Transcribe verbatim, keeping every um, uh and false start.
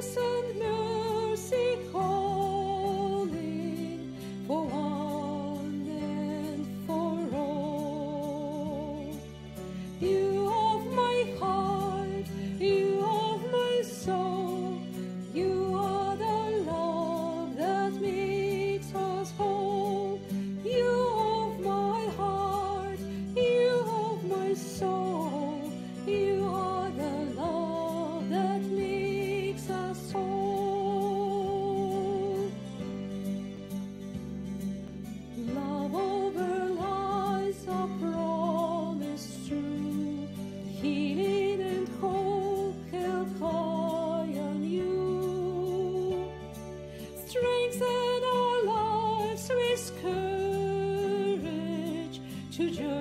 grace and mercy calling for one and for all. You of my heart, you of my soul, you are the love that makes us whole. You of my heart, you of my soul, you are the love that makes us whole. Love over lies a promise true, healing and hope held high on you. Strengthen our lives with courage to journey